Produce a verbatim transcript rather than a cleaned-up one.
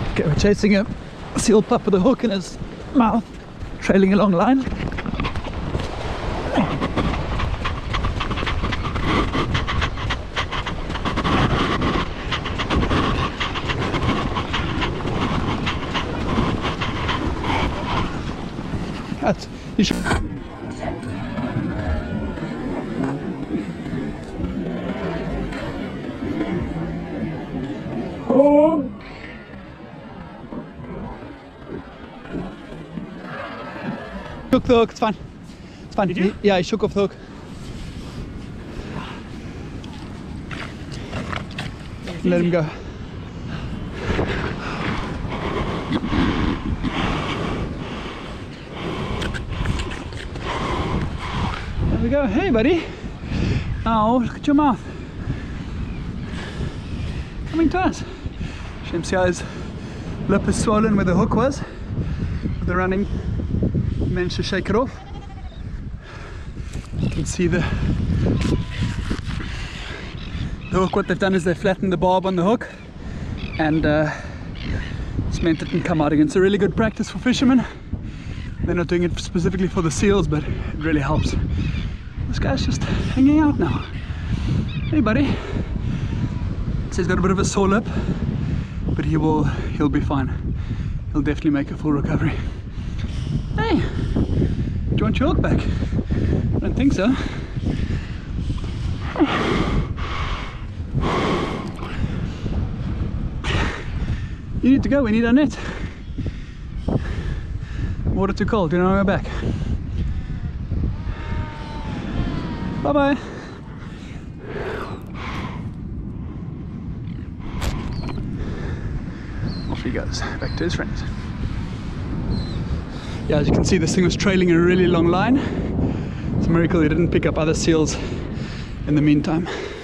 Okay, we're chasing a seal pup with a hook in his mouth, trailing a long line. That's, you should. Oh. Shook the hook, it's fine. It's fine. Did you? Yeah, I shook off the hook. Let him go. There we go. Hey, buddy. Now, look at your mouth. Coming to us. Shamsia's lip is swollen where the hook was. With the running, he managed to shake it off. You can see the, the hook. What they've done is they've flattened the barb on the hook, and uh, it's meant it can come out again. It's a really good practice for fishermen. They're not doing it specifically for the seals, but it really helps. This guy's just hanging out now. Hey, buddy. So he's got a bit of a sore lip, but he will, he'll be fine. He'll definitely make a full recovery. Hey, do you want your hook back? I don't think so. You need to go, we need our net. Water too cold, you don't want to go back. Bye bye. Off he goes, back to his friends. Yeah, as you can see, this thing was trailing a really long line. It's a miracle he didn't pick up other seals in the meantime.